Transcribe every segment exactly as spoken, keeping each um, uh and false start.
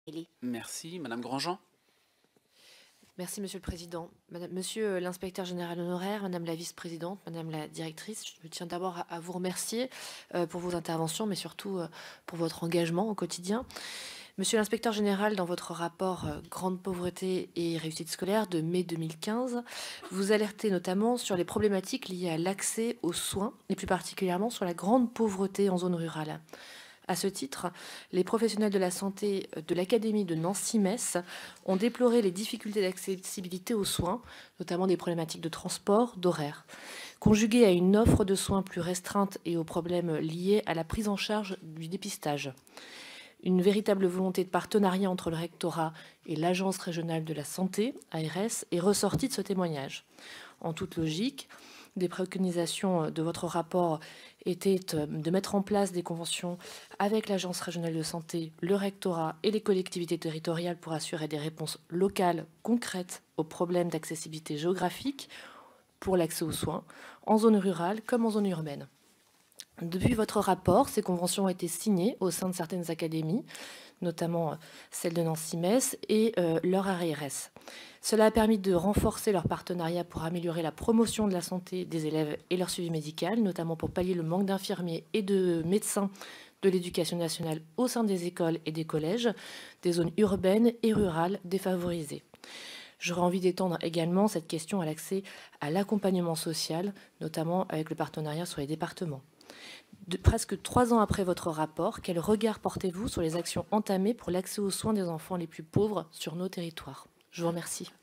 Merci. Madame Grandjean. Merci, Monsieur le Président. Madame, Monsieur l'inspecteur général honoraire, Madame la vice-présidente, Madame la directrice, je tiens d'abord à, à vous remercier euh, pour vos interventions, mais surtout euh, pour votre engagement au quotidien. Monsieur l'inspecteur général, dans votre rapport euh, Grande pauvreté et réussite scolaire de mai deux mille quinze, vous alertez notamment sur les problématiques liées à l'accès aux soins, et plus particulièrement sur la grande pauvreté en zone rurale. À ce titre, les professionnels de la santé de l'Académie de Nancy-Metz ont déploré les difficultés d'accessibilité aux soins, notamment des problématiques de transport, d'horaire, conjuguées à une offre de soins plus restreinte et aux problèmes liés à la prise en charge du dépistage. Une véritable volonté de partenariat entre le rectorat et l'Agence régionale de la santé, A R S, est ressortie de ce témoignage. En toute logique, des préconisations de votre rapport étaient de mettre en place des conventions avec l'Agence régionale de santé, le rectorat et les collectivités territoriales pour assurer des réponses locales concrètes aux problèmes d'accessibilité géographique pour l'accès aux soins, en zone rurale comme en zone urbaine. Depuis votre rapport, ces conventions ont été signées au sein de certaines académies, notamment celle de Nancy-Metz et euh, leur A R S. Cela a permis de renforcer leur partenariat pour améliorer la promotion de la santé des élèves et leur suivi médical, notamment pour pallier le manque d'infirmiers et de médecins de l'éducation nationale au sein des écoles et des collèges, des zones urbaines et rurales défavorisées. J'aurais envie d'étendre également cette question à l'accès à l'accompagnement social, notamment avec le partenariat sur les départements. De, presque trois ans après votre rapport, quel regard portez-vous sur les actions entamées pour l'accès aux soins des enfants les plus pauvres sur nos territoires? Je vous remercie.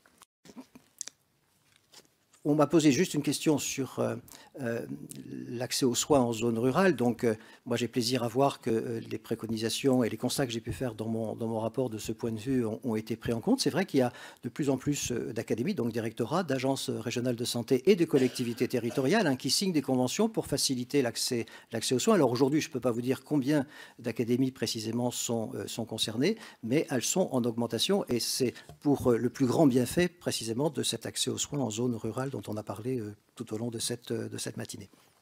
On m'a posé juste une question sur euh, euh, l'accès aux soins en zone rurale. Donc, euh, moi, j'ai plaisir à voir que euh, les préconisations et les constats que j'ai pu faire dans mon, dans mon rapport de ce point de vue ont, ont été pris en compte. C'est vrai qu'il y a de plus en plus euh, d'académies, donc des rectorats, d'agences régionales de santé et de collectivités territoriales hein, qui signent des conventions pour faciliter l'accès l'accès aux soins. Alors aujourd'hui, je ne peux pas vous dire combien d'académies précisément sont, euh, sont concernées, mais elles sont en augmentation et c'est pour euh, le plus grand bienfait précisément de cet accès aux soins en zone rurale dont on a parlé euh, tout au long de cette, de cette matinée.